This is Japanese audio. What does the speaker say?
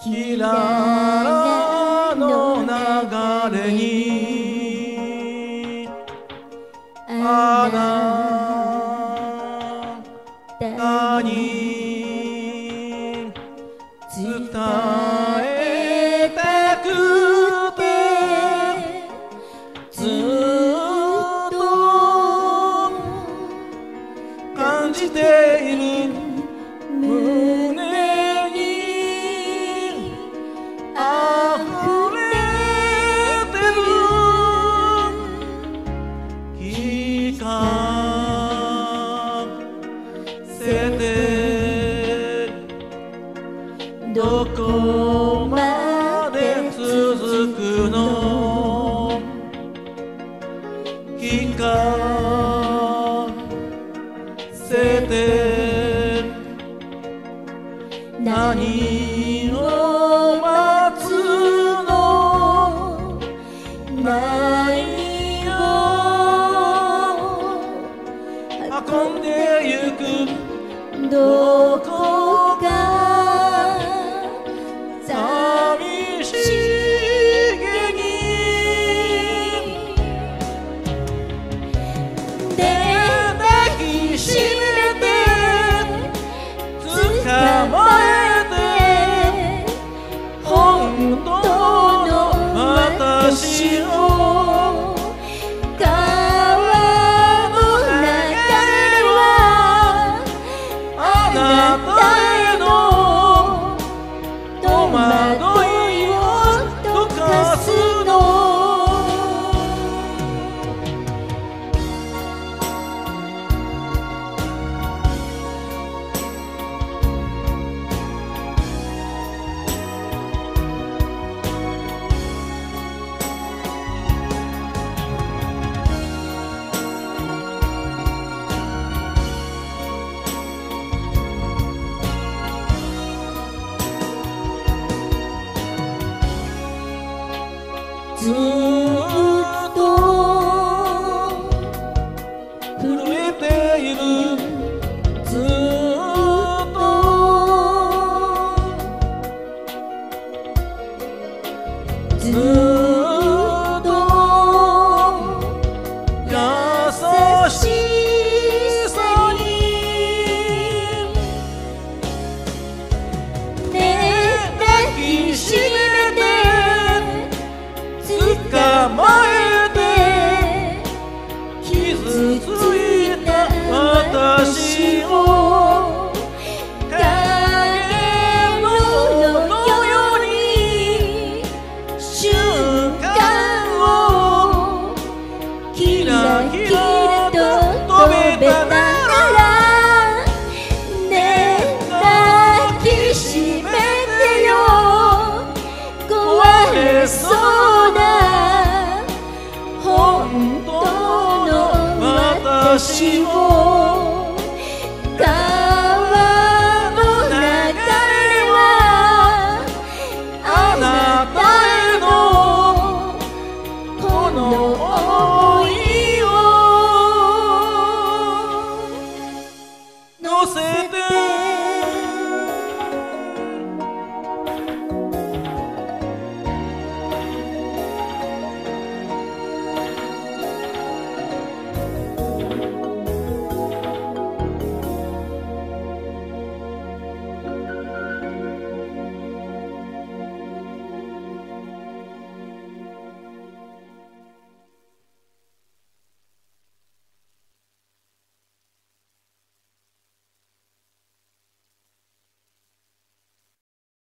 キララの流れにあなたに伝えたくてずっと感じている胸に溢れてる聞かせてどこまで続くの聞かせて何を待つの何を運んでゆくどこか寂しげにで抱きしめて捕まえて本当の私を川の流れはあなたへの戸惑いを溶かすのずっと震えているずっとずっと優しさにね抱きしめて捕まえて傷ついた私を影のように瞬間をキラキラと飛べたならね抱きしめてよ壊れそうな本当の私を